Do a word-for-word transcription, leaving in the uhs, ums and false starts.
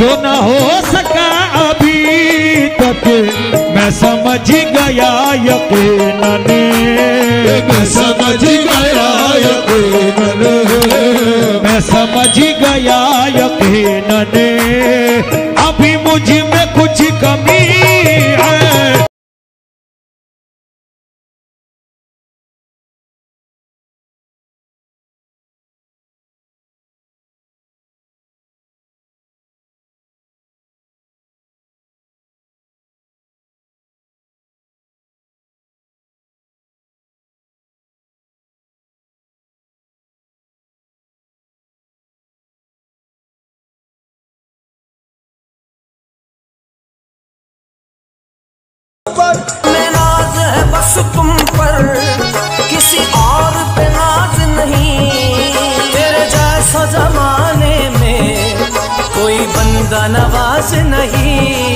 जो न हो सका अभी तक मैं समझ गया यकीनन, मैं समझ गया यकीनन, मैं समझ गया यकीनन अभी मुझ में कुछ कमी है। में नाज है बस तुम पर, किसी और पे नाज नहीं। तेरे जैसा जमाने में कोई बंदा नवाज नहीं।